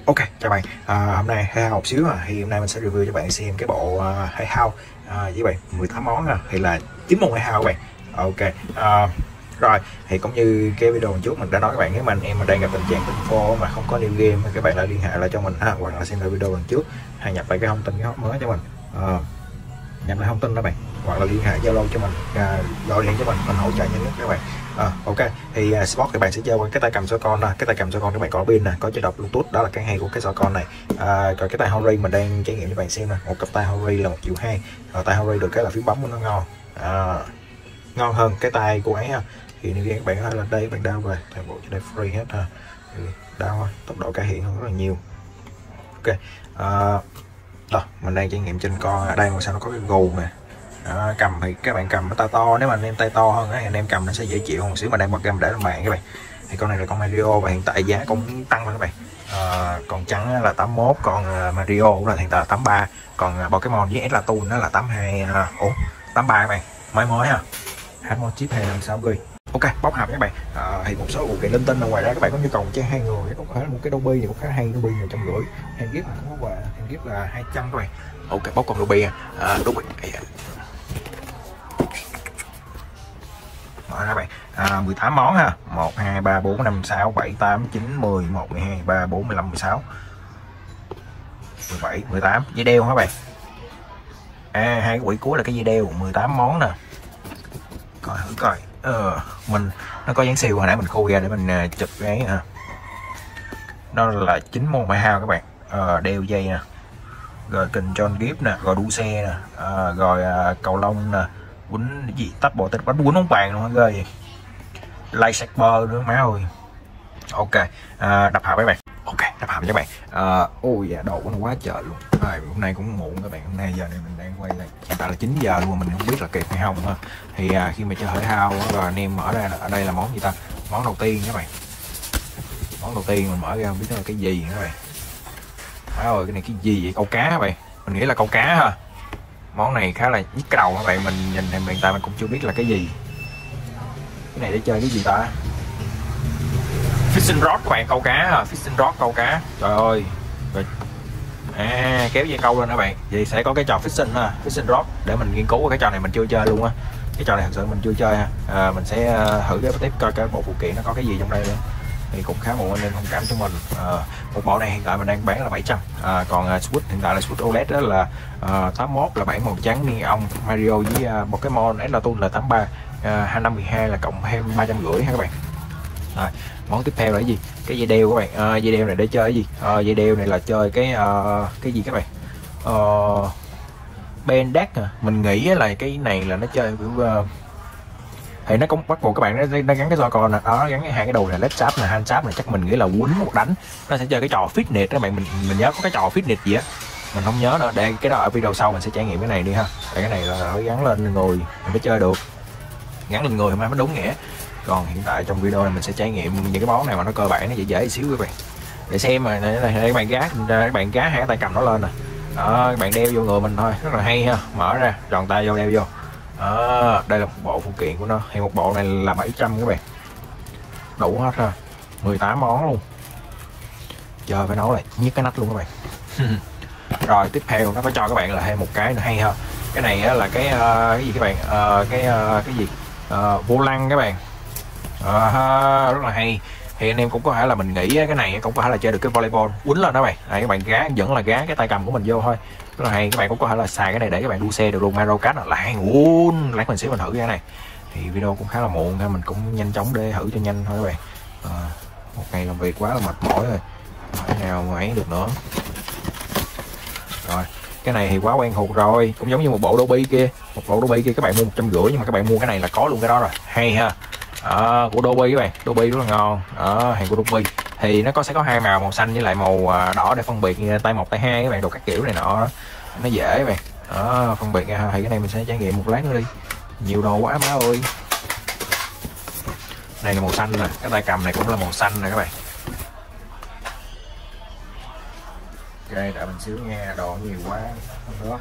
Ok, chào bạn. Hôm nay hay học xíu thì hôm nay mình sẽ review cho bạn xem cái bộ hay hao với bạn 18 món hay là 9 môn hay hao các bạn. Ok. Rồi thì cũng như cái video trước mình đã nói các bạn, nếu mà anh em mà đang gặp tình trạng info mà không có new game thì các bạn lại liên hệ lại cho mình hoặc là xem lại video lần trước hay nhập lại cái thông tin cái hot mới cho mình, nhập lại thông tin đó bạn, hoặc là liên hệ Zalo cho mình, gọi điện cho mình hỗ trợ nhanh nhất các bạn. Ok thì sport thì bạn sẽ chơi qua cái tay cầm Joy-Con, cái tay cầm Joy-Con các bạn có pin nè, có chế độ Bluetooth, đó là cái hay của cái Joy-Con này. Còn cái tay Hori mình đang trải nghiệm cho bạn xem nè, một cặp tay Hori là 1,2 triệu, rồi tay Hori được cái là phím bấm của nó ngon, ngon hơn cái tay của ấy ha. Thì nếu các bạn có thể là đây, các bạn down về toàn bộ trên đây free hết ha, down tốc độ cải thiện hơn rất là nhiều. Ok, đó mình đang trải nghiệm trên con đây, mà sao nó có cái gù nè. Cầm thì các bạn cầm cái tay to, nếu mà anh em tay to hơn anh em cầm nó sẽ dễ chịu hơn xíu, mà đang bật game để lên bàn các bạn. Thì con này là con Mario và hiện tại giá cũng tăng rồi các bạn. Còn trắng là 81, còn Mario là hiện tại là 83, còn Pokemon với Splatoon nó là 82, 83 các bạn, mới ha, HMO chip 256GB. Ok, bóc hộp các bạn. Thì một số phụ kiện linh tinh, ngoài ra các bạn có nhu cầu chơi 2 người cũng có một cái Dobby thì cũng khá hay. Dobby 150, hand gift cũng có quà, hand gift là 200 các bạn. Ok, bóc con Dobby Dobby mở ra bạn. 18 món ha, 1 2 3 4 5 6 7 8 9 10 1 12 3 4 15 16 17 18 dây đeo hả bạn. Hai cái quỹ cuối là cái dây đeo 18 món nè. Coi thử coi. Mình nó có dán siêu, hồi nãy mình khui ra để mình chụp cái đó là 9 môn ngoại hao các bạn. Đeo dây nè, rồi kình John Gift nè, rồi đu xe nè, rồi cầu lông nè, quýnh gì tắp bộ tên bánh quýnh bóng bàn luôn ghê vậy, lightsaber nữa má ơi. Ok, đập hộp các bạn. Ok, đập hộp các bạn. Ôi dạ, đồ của nó quá trời luôn. Hôm nay cũng muộn các bạn, hôm nay giờ này mình đang quay lại hiện tại là 9 giờ luôn, mà mình không biết là kịp hay không ha. Thì khi mà chơi thể thao rồi anh em mở ra ở đây là món gì ta, món đầu tiên các bạn. Món đầu tiên mình mở ra không biết nó là cái gì các bạn. Ơi cái này cái gì vậy, câu cá các bạn, mình nghĩ là câu cá ha. Món này khá là nhức cái đầu các bạn, mình nhìn thì hiện tại mình cũng chưa biết là cái gì. Cái này để chơi cái gì ta, fishing rod các bạn, câu cá ha, fishing rod câu cá. Trời ơi, rồi kéo dây câu lên các bạn. Vậy sẽ có cái trò fishing ha, fishing rod để mình nghiên cứu. Cái trò này mình chưa chơi luôn á, cái trò này thật sự mình chưa chơi ha. Mình sẽ thử cái tiếp coi cái bộ phụ kiện nó có cái gì trong đây nữa. Thì cũng khá muộn nên thông cảm cho mình. Một bộ này hiện tại mình đang bán là 700. Còn Switch hiện tại là Switch OLED đó là 81, là bản màu trắng neon. Mario với Pokemon Splatoon là 83, 2512 là cộng thêm 350 ha các bạn. Món tiếp theo là cái gì, cái dây đeo các bạn. Dây đeo này để chơi cái gì, dây đeo này là chơi cái gì các bạn, Ben Deck mình nghĩ là cái này là nó chơi thì nó cũng bắt buộc các bạn nó gắn cái Joy-Con nè, đó gắn hai cái đầu này, led sáp này, hand sáp này, chắc mình nghĩ là quýnh một đánh nó sẽ chơi cái trò fitness các bạn. Mình nhớ có cái trò fitness gì á, mình không nhớ nữa. Để cái đó ở video sau mình sẽ trải nghiệm cái này đi ha. Tại cái này là phải gắn lên người mình mới chơi được, gắn lên người mới đúng nghĩa. Còn hiện tại trong video này mình sẽ trải nghiệm những cái món này mà nó cơ bản, nó dễ dễ xíu các bạn, để xem mà các bạn gá hai cái tay cầm nó lên nè, các bạn đeo vô người mình thôi, rất là hay ha. Mở ra tròn tay vô, đeo vô. Đây là một bộ phụ kiện của nó, hay một bộ này là 700 các bạn, đủ hết ha, 18 món luôn. Chờ phải nói lại nhức cái nách luôn các bạn. Rồi tiếp theo nó có cho các bạn là thêm một cái nữa hay ha. Cái này là cái gì các bạn, cái gì, vô lăng các bạn. Rất là hay. Thì anh em cũng có thể là, mình nghĩ cái này cũng có thể là chơi được cái volleyball, quýnh lên đó bạn. Đây, các bạn gá vẫn là gá cái tay cầm của mình vô thôi, rất là hay. Các bạn cũng có thể là xài cái này để các bạn đua xe được luôn. Mario Kart là hay luôn, lát mình xíu mình thử cái này. Thì video cũng khá là muộn nên mình cũng nhanh chóng để thử cho nhanh thôi các bạn. Một ngày làm việc quá là mệt mỏi rồi, phải nào mà ấy được nữa. Rồi cái này thì quá quen thuộc rồi, cũng giống như một bộ Dobby kia. Một bộ Dobby kia các bạn mua 150, nhưng mà các bạn mua cái này là có luôn cái đó rồi, hay ha. Của Dobby các bạn, Dobby rất là ngon. Hàng của Dobby thì nó sẽ có hai màu xanh với lại màu đỏ để phân biệt tay 1 tay 2 các bạn, đồ các kiểu này nọ, nó dễ các bạn. Phân biệt thì cái này mình sẽ trải nghiệm một lát nữa đi, nhiều đồ quá má ơi. Này là màu xanh nè, cái tay cầm này cũng là màu xanh nè các bạn. Ok, đợi mình xíu nha, đồ nhiều quá đó.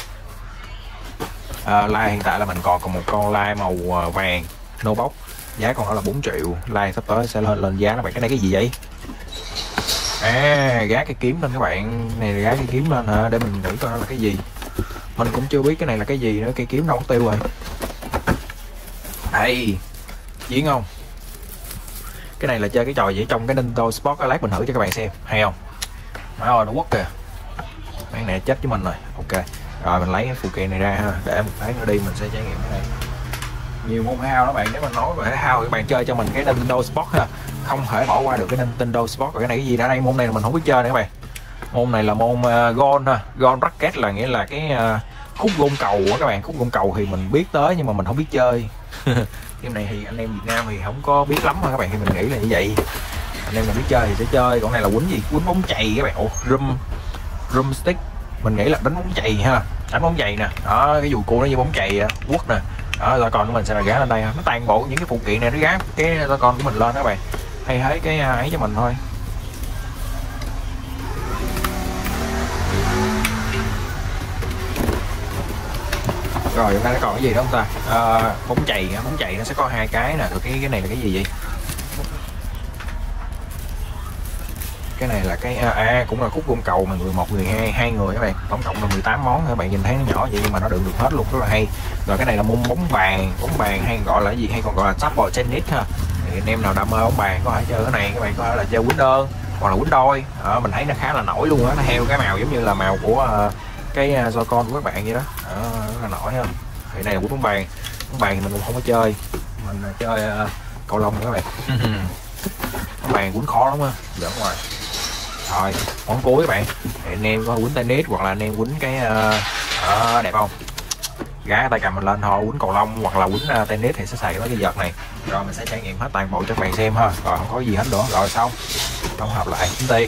Like hiện tại là mình còn một con like màu vàng no box, giá con đó là 4 triệu. Like sắp tới sẽ lên giá nó bạn. Cái này cái gì vậy, Gác cái kiếm lên các bạn, này gác cái kiếm lên hả, để mình nghĩ coi nó là cái gì. Mình cũng chưa biết cái này là cái gì nữa, cây kiếm đâu mất tiêu rồi. Đây, chiến không? Cái này là chơi cái trò gì trong cái Nintendo Sport, lát mình thử cho các bạn xem, hay không? Má ơi, nó quất kìa. Mấy này chết với mình rồi. Ok, rồi mình lấy cái phụ kiện này ra ha, để một tháng nữa đi mình sẽ trải nghiệm cái này. Nhiều môn thể thao đó bạn, nếu mà nói về thể thao thì các bạn chơi cho mình cái Nintendo Sport ha, không thể bỏ qua được cái Nintendo Sport. Rồi cái này cái gì đã đây, môn này là mình không biết chơi nữa các bạn. Môn này là môn golf ha, golf racket là nghĩa là cái khúc gôn cầu á các bạn. Khúc gôn cầu thì mình biết tới nhưng mà mình không biết chơi. Game này thì anh em Việt Nam thì không có biết lắm thôi các bạn, thì mình nghĩ là như vậy. Anh em mà biết chơi thì sẽ chơi. Còn này là quýnh gì, quýnh bóng chày các bạn. Ủa, drumstick, mình nghĩ là đánh bóng chày ha, đánh bóng chày nè. Đó, cái dù cua nó như bóng chày quất nè. Đó, rồi còn của mình sẽ là gá lên đây ha. Nó toàn bộ những cái phụ kiện này nó gá cái con của mình lên đó các bạn, hay thấy cái ấy cho mình thôi. Rồi chúng ta còn cái gì đó không ta? Bóng chày nó sẽ có hai cái nè. Rồi cái này là cái gì vậy? Cái này là cái cũng là khúc gôn cầu mà người một người hai người các bạn, tổng cộng là 18 món. Các bạn nhìn thấy nó nhỏ vậy nhưng mà nó được hết luôn, rất là hay. Rồi cái này là môn bóng bàn hay gọi là cái gì, hay còn gọi là table tennis ha. Thì anh em nào đam mê bóng bàn có thể chơi cái này, các bạn có thể là chơi quýnh đơn hoặc là quýnh đôi. Mình thấy nó khá là nổi luôn á, nó theo cái màu giống như là màu của cái Joy-Con của các bạn vậy đó. Rất là nổi ha. Thì này là bóng bàn thì mình cũng không có chơi, mình chơi cầu lông các bạn. Bóng bàn quýnh khó lắm á, giỡn ngoài. Rồi món cuối các bạn, thì anh em có quýnh tennis hoặc là anh em quýnh cái đẹp không, gá tay cầm mình lên thôi, quýnh cầu lông hoặc là quýnh tennis thì sẽ xài với cái vợt này. Rồi mình sẽ trải nghiệm hết toàn bộ cho các bạn xem ha. Rồi không có gì hết nữa, rồi xong tổng hợp lại tính tiền.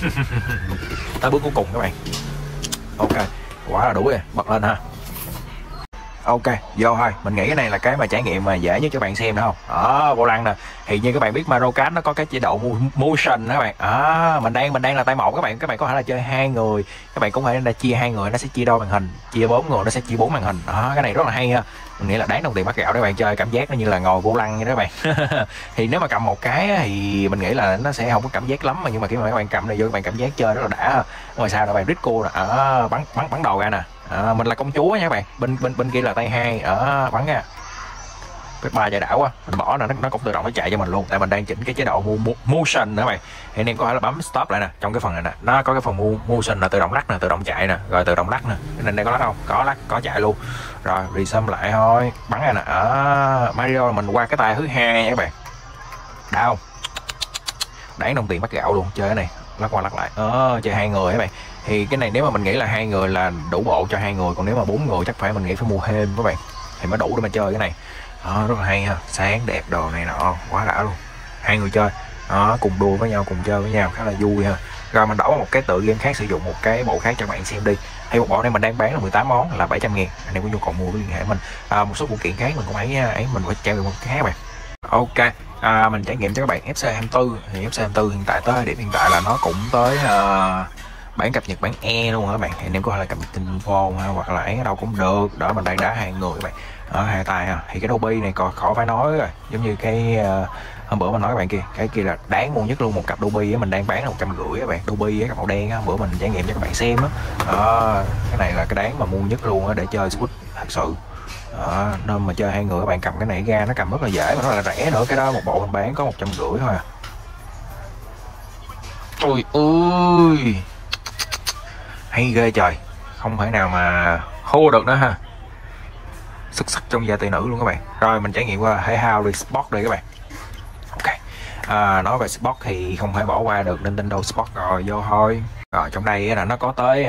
Tới bước cuối cùng các bạn. Ok, quá là đủ rồi, bật lên ha. Ok, vô thôi. Mình nghĩ cái này là cái mà trải nghiệm mà dễ nhất cho bạn xem, đúng không? Vô lăng nè. Thì như các bạn biết Mario Kart nó có cái chế độ motion đó các bạn. Mình đang là tay một các bạn. Các bạn có thể là chơi hai người, các bạn cũng có thể là chia hai người, nó sẽ chia đôi màn hình. Chia 4 người nó sẽ chia 4 màn hình. Cái này rất là hay ha. Mình nghĩ là đáng đồng tiền bát gạo để bạn chơi, cảm giác nó như là ngồi vô lăng vậy đó các bạn. Thì nếu mà cầm một cái thì mình nghĩ là nó sẽ không có cảm giác lắm, nhưng mà khi mà các bạn cầm này vô, các bạn cảm giác chơi rất là đã. Ngoài sao là bạn Rico nè, bắn đầu ra nè. Mình là công chúa nha các bạn, bên kia là tay hai bắn ra. Cái ba chạy đảo quá, mình bỏ là nó cũng tự động nó chạy cho mình luôn, tại mình đang chỉnh cái chế độ motion nữa các bạn. Thì anh em có thể là bấm stop lại nè, trong cái phần này nè, nó có cái phần motion là tự động lắc nè, tự động chạy nè, rồi tự động lắc nè. Cái này đây có lắc không? Có lắc, có chạy luôn. Rồi resume lại thôi, bắn ra nè. Mario là mình qua cái tay thứ hai nha các bạn. Đã không? Đáng đồng tiền bắt gạo luôn, chơi cái này lắc qua lắc lại. Chơi hai người các bạn. Thì cái này nếu mà mình nghĩ là hai người là đủ bộ cho hai người, còn nếu mà 4 người chắc phải mình nghĩ phải mua thêm các bạn thì mới đủ để mà chơi cái này. Rất là hay ha, sáng đẹp đồ này nọ, quá đã luôn. Hai người chơi cùng đua với nhau, cùng chơi với nhau khá là vui ha. Rồi mình đổi một cái tựa game khác, sử dụng một cái bộ khác cho bạn xem đi. Hay một bộ này mình đang bán là 18 món là 700.000, anh em có nhu cầu mua liên hệ mình. Một số phụ kiện khác mình cũng ấy mình phải trải nghiệm một cái khác bạn. Ok, mình trải nghiệm cho các bạn FC24. Thì FC24 hiện tại tới điểm hiện tại là nó cũng tới bản cập nhật bản E luôn các bạn. Thì anh em có thể là cập nhật tin phone hoặc là ấy ở đâu cũng được. Đó, mình đang đá hai người các bạn, ở hai tay ha. Thì cái Dobby này còn khỏi phải nói rồi, giống như cái hôm bữa mình nói các bạn kia, cái kia là đáng mua nhất luôn. Một cặp Dobby mình đang bán là 150 các bạn. Dobby cái cặp màu đen á, bữa mình trải nghiệm cho các bạn xem á. Cái này là cái đáng mà mua nhất luôn á để chơi Switch thật sự. Nên mà chơi hai người các bạn cầm cái này ra nó cầm rất là dễ, mà nó là rẻ nữa. Cái đó một bộ mình bán có 150 thôi à. Ôi ơi, hay ghê trời, không thể nào mà hô được nữa ha. Xuất sắc trong gia tỷ nữ luôn các bạn. Rồi mình trải nghiệm qua thể thao đi, sport đây các bạn. Ok, nói về sport thì không thể bỏ qua được Nintendo Sport rồi, vô thôi. Rồi trong đây là nó có tới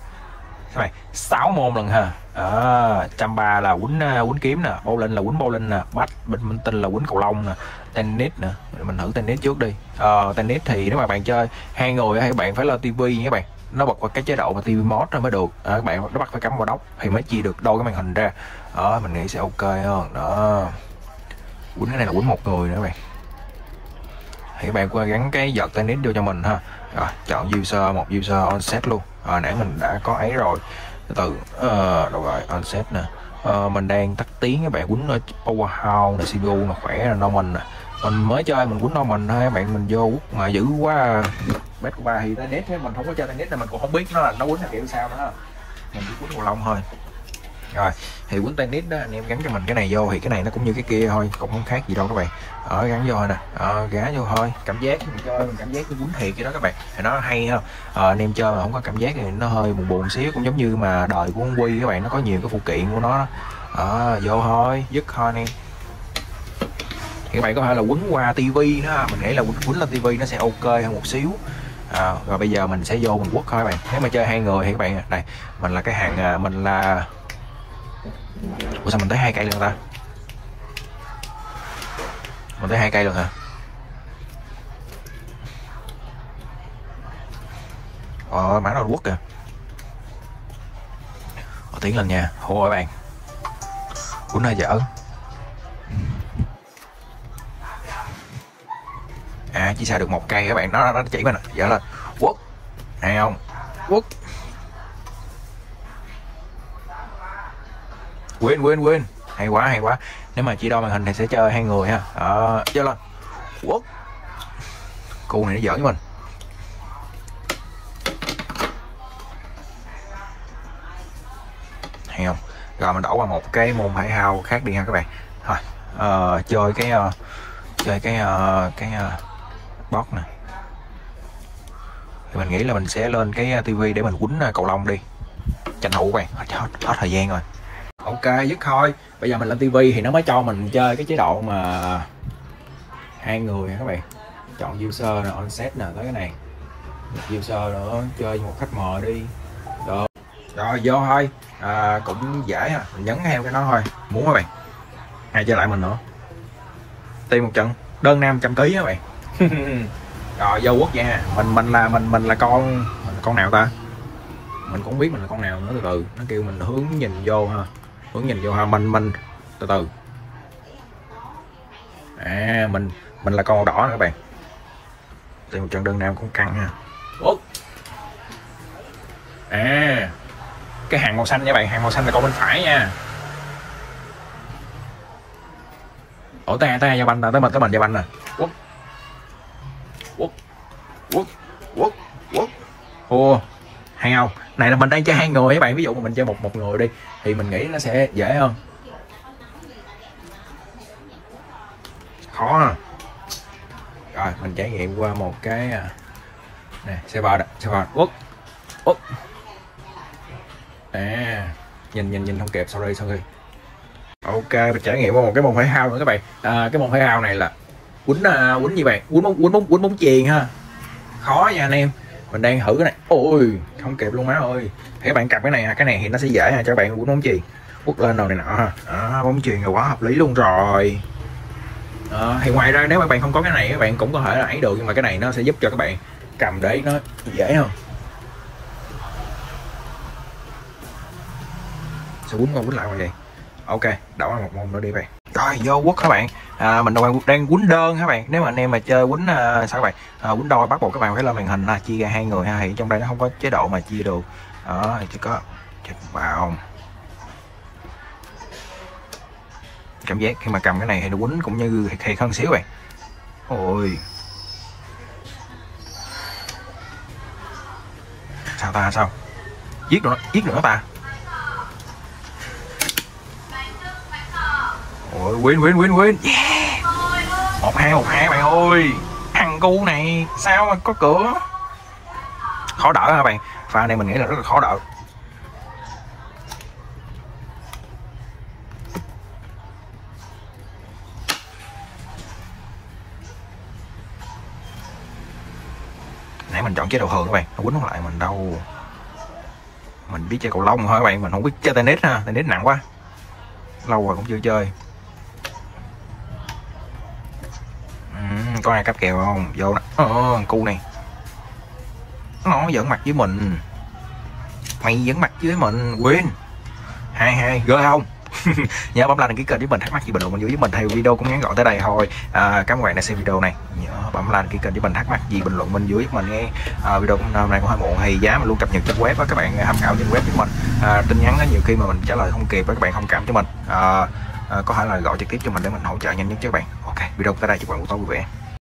6 môn lần ha. Chamba là quýnh kiếm nè, bowling là quýnh bowling nè, badminton là quýnh cầu lông nè, tennis nữa. Mình thử tennis trước đi. Tennis thì nếu mà bạn chơi hai người hay bạn phải lên tivi nha các bạn, nó bật vào cái chế độ mà TV mode mới được. Các bạn nó bắt phải cắm vào đốc thì mới chia được đôi cái màn hình ra. Mình nghĩ sẽ ok hơn. Đó, quýnh cái này là quýnh một người nữa các bạn. Thì các bạn qua gắn cái vợt tennis vô cho mình ha. Rồi chọn một user on set luôn. Nãy mình đã có ấy rồi, từ đâu rồi on set nè. Mình đang tắt tiếng các bạn. Quýnh powerhouse nè, CPU là khỏe là normal nè. Mình mới chơi mình quýnh normal thôi các bạn, mình vô mà dữ quá bếp của ba thì tennis thế mình không có chơi tennis nên mình cũng không biết nó quýnh là kiểu sao đó, mình chỉ quýnh cầu lông thôi. Rồi thì quýnh tennis đó anh em gắn cho mình cái này vô thì cái này nó cũng như cái kia thôi, cũng không khác gì đâu các bạn. Gắn vô thôi nè, gá vô thôi, cảm giác mình chơi mình cảm giác cái quýnh thiệt cái đó các bạn thì nó hay ha. Anh em chơi mà không có cảm giác thì nó hơi buồn buồn xíu, cũng giống như mà đời của con Quy các bạn, nó có nhiều cái phụ kiện của nó đó. Vô thôi dứt thôi anh em. Thì các bạn có thể là quýnh qua tivi đó, mình nghĩ là quýnh lên tivi nó sẽ ok hơn một xíu. Rồi bây giờ mình sẽ vô mình quất thôi các bạn. Nếu mà chơi hai người thì các bạn này, mình là cái hàng mình là ủa sao mình thấy 2 cây luôn ta, mình thấy 2 cây luôn hả? Mã nào quất kìa, tiến lên nha. Ôi các bạn quýnh hơi dở. Chỉ xài được 1 cây các bạn, nó chỉ mình dở lên quất này không quất win hay quá. Nếu mà chỉ đo màn hình thì sẽ chơi hai người ha. Chơi lên quất, cu này nó giỡn với mình. Hay không? Rồi mình đổ qua một cái môn thể thao khác đi ha các bạn. Thôi chơi cái box nè. Thì mình nghĩ là mình sẽ lên cái tivi để mình quýnh cầu lông đi, tranh thủ các bạn, hết thời gian rồi. Ok dứt thôi. Bây giờ mình lên tivi thì nó mới cho mình chơi cái chế độ mà hai người các bạn. Chọn user nè, on set nè, tới cái này user nữa, chơi một khách mời đi. Được. Rồi vô thôi. Cũng dễ ha, mình nhấn theo cái nó thôi. Muốn các bạn ai chơi lại mình nữa, tìm một trận đơn nam 100 kg các bạn. Rồi vô quốc nha. Mình là con nào ta, mình cũng biết mình là con nào nữa. Từ từ nó kêu mình hướng nhìn vô ha, mình từ từ. Mình là con màu đỏ nè các bạn. Tìm một trận đơn nam cũng căng ha. Cái hàng màu xanh nha bạn, hàng màu xanh là con bên phải nha. Ta giao banh tới mình giao banh nè. Quất. Hay không? Này là mình đang chơi hai người các bạn, ví dụ mà mình chơi một người đi thì mình nghĩ nó sẽ dễ hơn. Khó. Rồi mình trải nghiệm qua một cái nè, server quất. Nhìn không kịp, sorry. Ok, mình trải nghiệm qua một cái môn thể thao nữa các bạn. Cái môn thể thao này là quýnh gì bạn, quýnh bóng chuyền ha. Khó nha anh em, mình đang thử cái này. Ôi không kịp luôn má ơi. Thì các bạn cầm cái này thì nó sẽ dễ cho các bạn quýnh bóng chuyền, quất lên đầu này nọ ha. Bóng chuyền là quá hợp lý luôn rồi. Thì ngoài ra nếu mà bạn không có cái này các bạn cũng có thể là ấy được, nhưng mà cái này nó sẽ giúp cho các bạn cầm để nó dễ hơn. Sẽ quýnh lại vậy. Ok, đổ một môn nữa đi bạn. Rồi vô quất các bạn. Mình đang quýnh đơn các bạn. Nếu mà anh em mà chơi quýnh sao các bạn, quýnh đôi bắt buộc các bạn phải lên màn hình chia ra hai người ha. Thì trong đây nó không có chế độ mà chia được. Chỉ có chụp vào. Cảm giác khi mà cầm cái này thì nó quýnh cũng như thiệt hơn xíu bạn. Ôi sao giết được nó ta. Ôi win. Yeah. 1-2 bạn ơi. Thằng cu này sao mà có cửa. Khó đỡ hả bạn? Pha này mình nghĩ là rất là khó đỡ. Nãy mình chọn chế độ thường các bạn, nó quýnh không lại mình đâu. Mình biết chơi cầu lông thôi các bạn, mình không biết chơi tennis ha, tennis nặng quá. Lâu rồi cũng chưa chơi. Có ai cáp kèo không? Vô nè. Cu này nó giỡn mặt với mình. Mày giỡn mặt với mình. Win 2-2 ghê không? Nhớ bấm like đăng ký kênh với mình, thắc mắc gì bình luận bên dưới với mình. Thì video cũng ngắn gọn tới đây thôi. Cảm ơn các bạn đã xem video này. Nhớ bấm like đăng ký kênh với mình, thắc mắc gì bình luận bên dưới với mình nghe. Video hôm nay cũng hơi muộn thì giá mình luôn cập nhật trên web và các bạn tham khảo trên web với mình. Tin nhắn nhiều khi mà mình trả lời không kịp và các bạn thông cảm cho mình. Có thể là gọi trực tiếp cho mình để mình hỗ trợ nhanh nhất cho các bạn. Ok, video tới đây, chúc bạn buổi tối vui vẻ.